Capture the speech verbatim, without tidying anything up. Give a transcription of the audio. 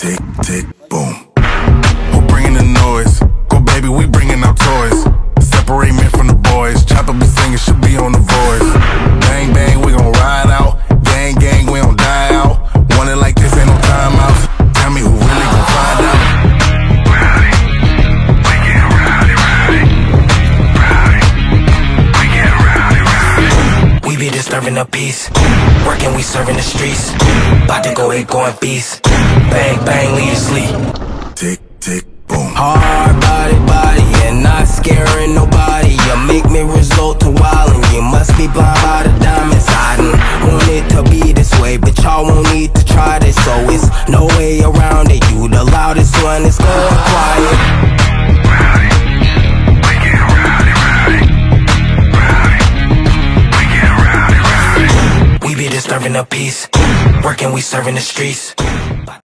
tick, tick, boom. Who bringing the noise? Go baby, we bringing our toys. Separate men from the boys. Chopper be singing, should be on the voice. Bang, bang, we gon' ride out. Gang, gang, we don't die out. Want it like this, ain't no timeouts. Tell me who really gon' find out. Rowdy, we get rowdy, rowdy. Rowdy, we get rowdy, rowdy. We be disturbing the peace. Working, we serving the streets. About to go eight, going beast. Bang, bang, leave you sleep. Tick, tick, boom. Hard body, body, and not scaring nobody. You make me resort to wildin'. You must be blind by the diamonds. I done want it to be this way, but y'all won't need to try this. So it's no way around it. You the loudest one, it's going quiet. Rowdy, we get rowdy, rowdy. Rowdy, we get rowdy, rowdy. We be disturbing the peace. Working, we serving the streets.